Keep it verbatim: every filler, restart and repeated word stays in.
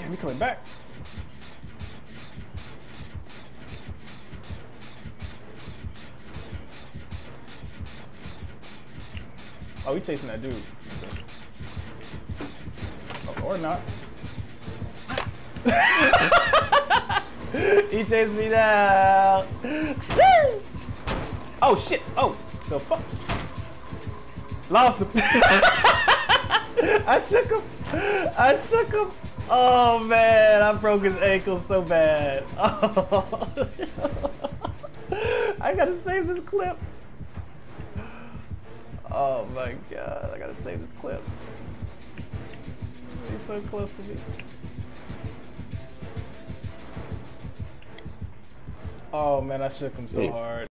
Damn, he coming back. Oh, he chasing that dude. Oh, or not. He chased me down. Oh shit! Oh, the fuck! Lost him. I shook him. I shook him. Oh man, I broke his ankle so bad. Oh. I gotta save this clip. Oh my god, I gotta save this clip. He's so close to me. Oh man, I shook him so hard.